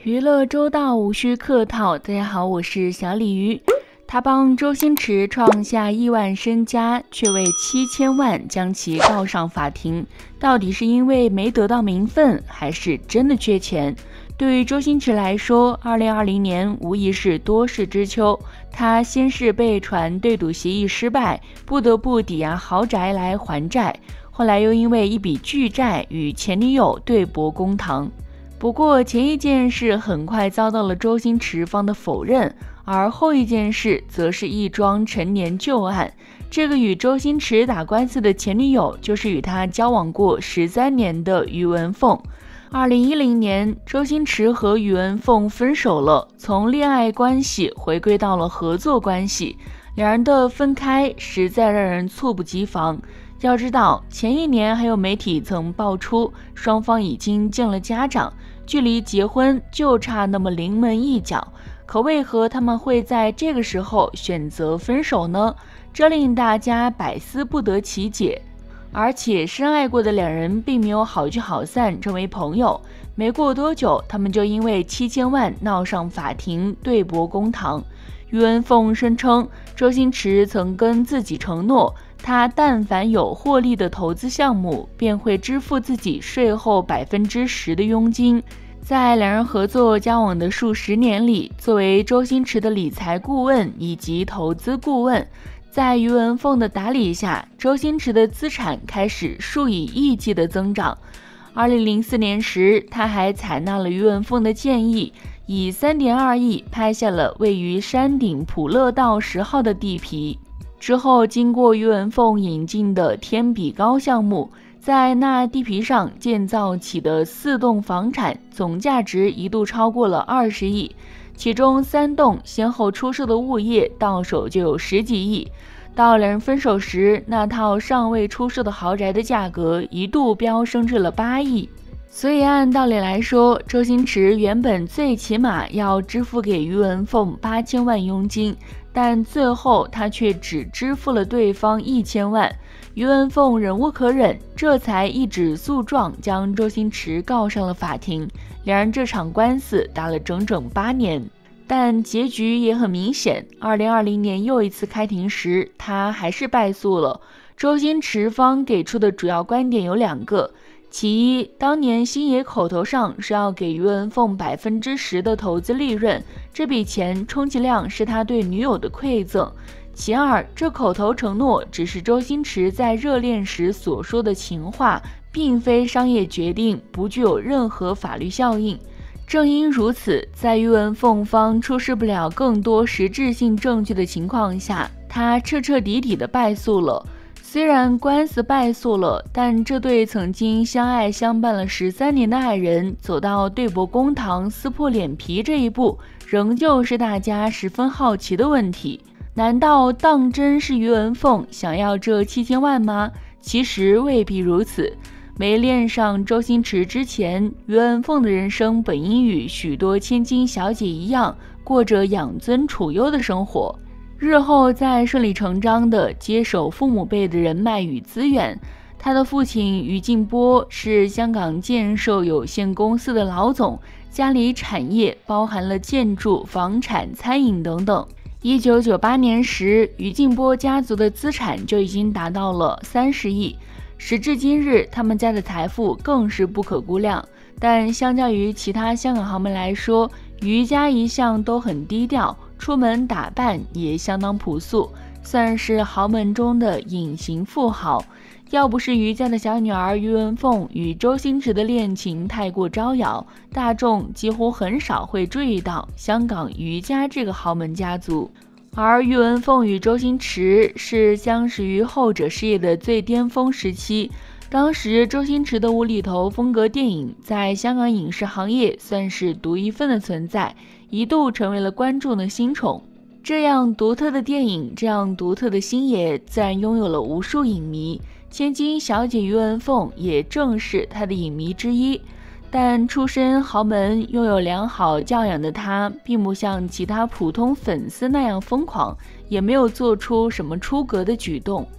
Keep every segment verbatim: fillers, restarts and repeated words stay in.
娱乐周到无需客套，大家好，我是小鲤鱼。他帮周星驰创下亿万身家，却为七千万将其告上法庭，到底是因为没得到名分，还是真的缺钱？对于周星驰来说，二零二零年无疑是多事之秋。他先是被传对赌协议失败，不得不抵押豪宅来还债，后来又因为一笔巨债与前女友对簿公堂。不过前一件事很快遭到了周星驰方的否认，而后一件事则是一桩陈年旧案。这个与周星驰打官司的前女友就是与他交往过十三年的于文凤。二零一零年，周星驰和于文凤分手了，从恋爱关系回归到了合作关系。两人的分开实在让人猝不及防。要知道，前一年还有媒体曾爆出双方已经见了家长，距离结婚就差那么临门一脚，可为何他们会在这个时候选择分手呢？这令大家百思不得其解。而且深爱过的两人并没有好聚好散成为朋友，没过多久他们就因为七千万闹上法庭，对簿公堂。于文凤声称，周星驰曾跟自己承诺，他但凡有获利的投资项目，便会支付自己税后百分之十的佣金。在两人合作交往的数十年里，作为周星驰的理财顾问以及投资顾问，在于文凤的打理下，周星驰的资产开始数以亿计的增长。二零零四年时，他还采纳了于文凤的建议，以 三点二亿拍下了位于山顶普乐道十号的地皮。之后经过于文凤引进的天比高项目，在那地皮上建造起的四栋房产总价值一度超过了二十亿，其中三栋先后出售的物业到手就有十几亿。到两人分手时，那套尚未出售的豪宅的价格一度飙升至了八亿。所以按道理来说，周星驰原本最起码要支付给于文凤八千万佣金，但最后他却只支付了对方一千万。于文凤忍无可忍，这才一纸诉状将周星驰告上了法庭。两人这场官司打了整整八年，但结局也很明显。二零二零年又一次开庭时，他还是败诉了。周星驰方给出的主要观点有两个。其一，当年星爷口头上是要给于文凤百分之十的投资利润，这笔钱充其量是他对女友的馈赠。其二，这口头承诺只是周星驰在热恋时所说的情话，并非商业决定，不具有任何法律效应。正因如此，在于文凤方出示不了更多实质性证据的情况下，他彻彻底底的败诉了。虽然官司败诉了，但这对曾经相爱相伴了十三年的爱人，走到对簿公堂撕破脸皮这一步，仍旧是大家十分好奇的问题。难道当真是于文凤想要这七千万吗？其实未必如此。没恋上周星驰之前，于文凤的人生本应与许多千金小姐一样，过着养尊处优的生活。日后再顺理成章地接手父母辈的人脉与资源。他的父亲于劲波是香港建设有限公司的老总，家里产业包含了建筑、房产、餐饮等等。一九九八年时，于劲波家族的资产就已经达到了三十亿。时至今日，他们家的财富更是不可估量。但相较于其他香港豪门来说，于家一向都很低调，出门打扮也相当朴素，算是豪门中的隐形富豪。要不是于家的小女儿于文凤与周星驰的恋情太过招摇，大众几乎很少会注意到香港于家这个豪门家族。而于文凤与周星驰是相识于后者事业的最巅峰时期。当时周星驰的无厘头风格电影在香港影视行业算是独一份的存在，一度成为了观众的新宠。这样独特的电影，这样独特的星爷，自然拥有了无数影迷。千金小姐于文凤也正是他的影迷之一。但出身豪门、拥有良好教养的他，并不像其他普通粉丝那样疯狂，也没有做出什么出格的举动。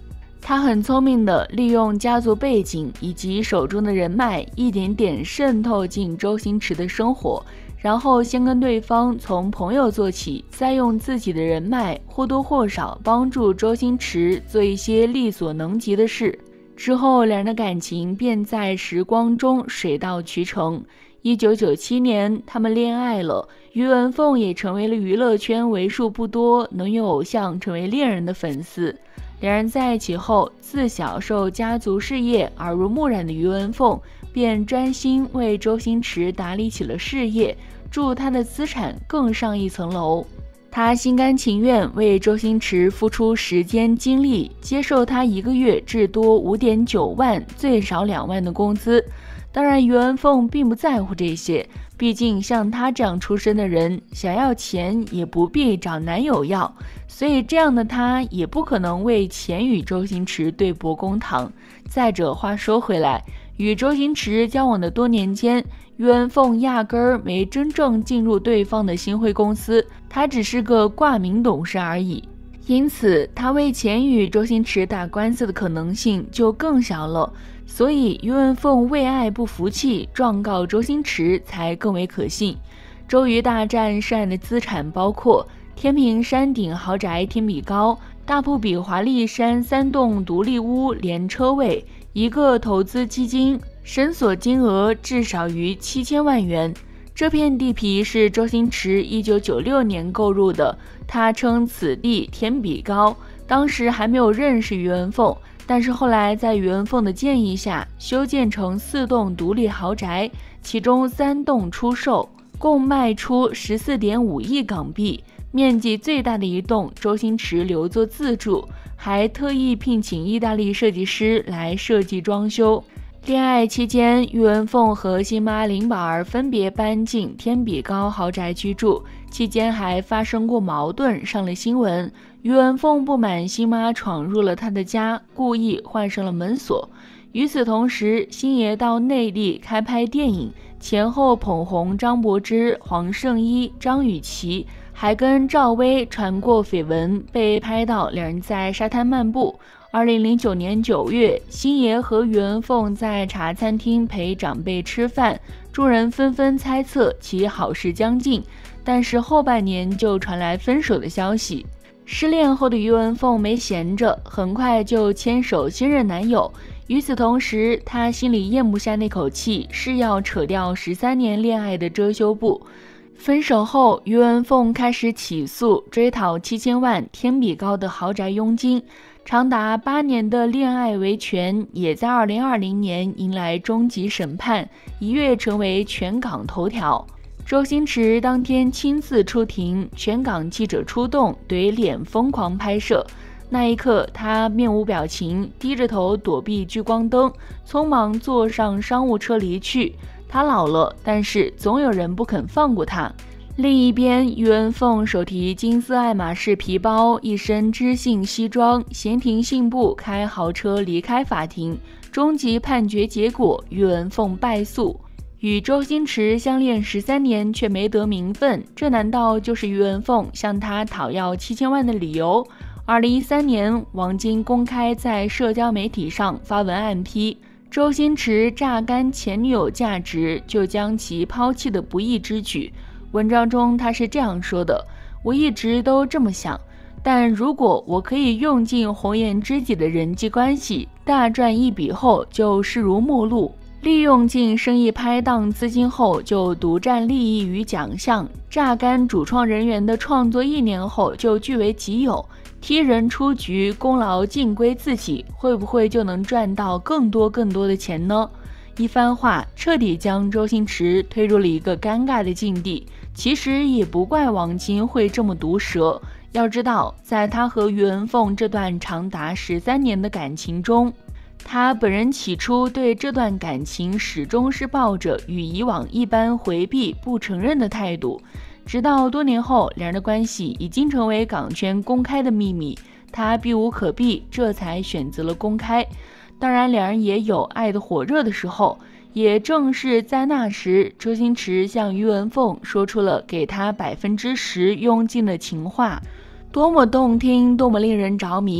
他很聪明地利用家族背景以及手中的人脉，一点点渗透进周星驰的生活，然后先跟对方从朋友做起，再用自己的人脉或多或少帮助周星驰做一些力所能及的事。之后两人的感情便在时光中水到渠成。一九九七年他们恋爱了，于文凤也成为了娱乐圈为数不多能有偶像成为恋人的粉丝。两人在一起后，自小受家族事业耳濡目染的于文凤便专心为周星驰打理起了事业，助他的资产更上一层楼。他心甘情愿为周星驰付出时间精力，接受他一个月至多 五点九万最少两万的工资。当然于文凤并不在乎这些，毕竟像他这样出身的人，想要钱也不必找男友要，所以这样的他也不可能为钱与周星驰对簿公堂。再者话说回来，与周星驰交往的多年间，于文凤压根儿没真正进入对方的星汇公司，他只是个挂名董事而已。因此他为钱与周星驰打官司的可能性就更小了，所以于文凤为爱不服气，状告周星驰才更为可信。周瑜大战涉案的资产包括天平山顶豪宅天比高、大铺比华丽山三栋独立屋连车位、一个投资基金，申索金额至少于七千万元。这片地皮是周星驰一九九六年购入的，他称此地天比高，当时还没有认识于文凤，但是后来在于文凤的建议下修建成四栋独立豪宅，其中三栋出售，共卖出 十四点五亿港币，面积最大的一栋周星驰留作自住，还特意聘请意大利设计师来设计装修。恋爱期间，于文凤和新妈林宝儿分别搬进天比高豪宅居住，期间还发生过矛盾，上了新闻。于文凤不满新妈闯入了他的家，故意换上了门锁。与此同时，星爷到内地开拍电影，前后捧红张柏芝、黄圣依、张雨绮，还跟赵薇传过绯闻，被拍到两人在沙滩漫步。二零零九年九月，星爷和于文凤在茶餐厅陪长辈吃饭，众人纷纷猜测其好事将近，但是后半年就传来分手的消息。失恋后的于文凤没闲着，很快就牵手新任男友。与此同时，她心里咽不下那口气，是要扯掉十三年恋爱的遮羞布。分手后，于文凤开始起诉追讨七千万天比高的豪宅佣金。长达八年的恋爱维权也在二零二零年迎来终极审判，一跃成为全港头条。周星驰当天亲自出庭，全港记者出动，怼脸疯狂拍摄。那一刻，他面无表情，低着头躲避聚光灯，匆忙坐上商务车离去。他老了，但是总有人不肯放过他。另一边，于文凤手提金色爱马仕皮包，一身知性西装，闲庭信步开豪车离开法庭。终极判决结果，于文凤败诉。与周星驰相恋十三年却没得名分，这难道就是于文凤向他讨要七千万的理由？二零一三年，王晶公开在社交媒体上发文暗批周星驰榨干前女友价值，就将其抛弃的不义之举。文章中他是这样说的：我一直都这么想，但如果我可以用尽红颜知己的人际关系，大赚一笔后就视如陌路，利用尽生意拍档资金后就独占利益与奖项，榨干主创人员的创作一年后就据为己有，踢人出局，功劳尽归自己，会不会就能赚到更多更多的钱呢？一番话彻底将周星驰推入了一个尴尬的境地。其实也不怪王晶会这么毒舌，要知道在他和于文凤这段长达十三年的感情中，他本人起初对这段感情始终是抱着与以往一般回避不承认的态度，直到多年后两人的关系已经成为港圈公开的秘密，他避无可避，这才选择了公开。当然两人也有爱得火热的时候，也正是在那时，周星驰向于文凤说出了给他百分之十佣金的情话，多么动听，多么令人着迷。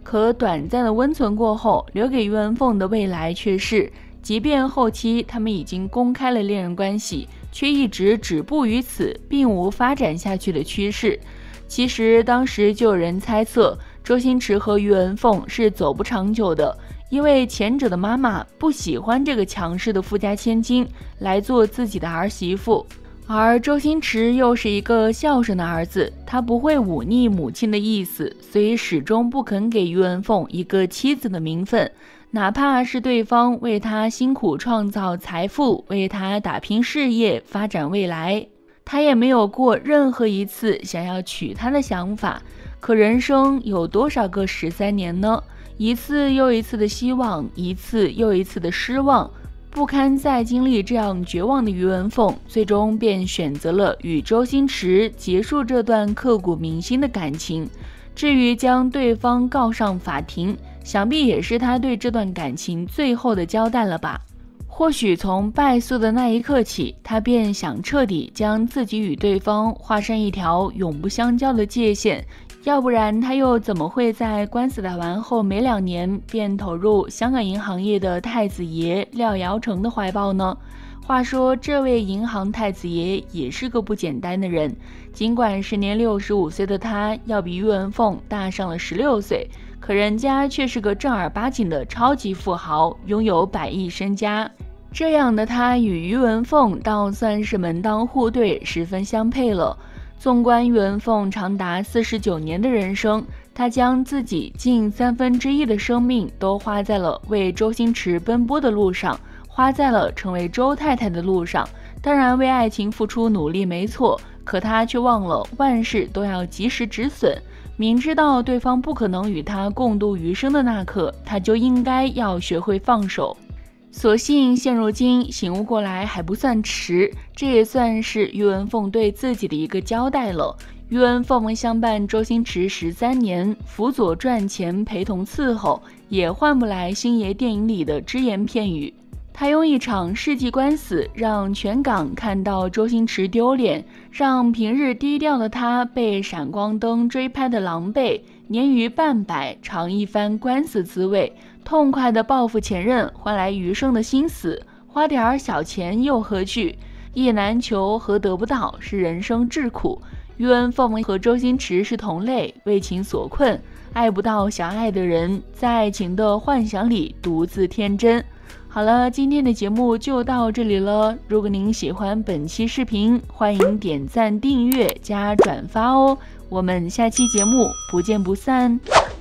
可短暂的温存过后，留给于文凤的未来却是，即便后期他们已经公开了恋人关系，却一直止步于此，并无发展下去的趋势。其实当时就有人猜测，周星驰和于文凤是走不长久的，因为前者的妈妈不喜欢这个强势的富家千金来做自己的儿媳妇，而周星驰又是一个孝顺的儿子，他不会忤逆母亲的意思，所以始终不肯给于文凤一个妻子的名分，哪怕是对方为他辛苦创造财富，为他打拼事业，发展未来，他也没有过任何一次想要娶她的想法。可人生有多少个十三年呢？一次又一次的希望，一次又一次的失望，不堪再经历这样绝望的于文凤，最终便选择了与周星驰结束这段刻骨铭心的感情。至于将对方告上法庭，想必也是他对这段感情最后的交代了吧。或许从败诉的那一刻起，他便想彻底将自己与对方画上一条永不相交的界限，要不然他又怎么会在官司打完后没两年便投入香港银行业的太子爷廖瑶成的怀抱呢？话说这位银行太子爷也是个不简单的人，尽管时年六十五岁的他要比于文凤大上了十六岁，可人家却是个正儿八经的超级富豪，拥有百亿身家。这样的他与于文凤倒算是门当户对，十分相配了。纵观于文凤长达四十九年的人生，他将自己近三分之一的生命都花在了为周星驰奔波的路上，花在了成为周太太的路上。当然为爱情付出努力没错，可他却忘了万事都要及时止损。明知道对方不可能与他共度余生的那刻，他就应该要学会放手。所幸现如今醒悟过来还不算迟，这也算是于文凤对自己的一个交代了。于文凤相伴周星驰十三年，辅佐赚钱，陪同伺候，也换不来星爷电影里的只言片语。他用一场世纪官司让全港看到周星驰丢脸，让平日低调的他被闪光灯追拍的狼狈，年逾半百，尝一番官司滋味，痛快的报复前任，换来余生的心死，花点小钱又何惧？意难求和得不到是人生至苦。于文凤和周星驰是同类，为情所困，爱不到想爱的人，在爱情的幻想里独自天真。好了，今天的节目就到这里了。如果您喜欢本期视频，欢迎点赞、订阅加转发哦。我们下期节目不见不散。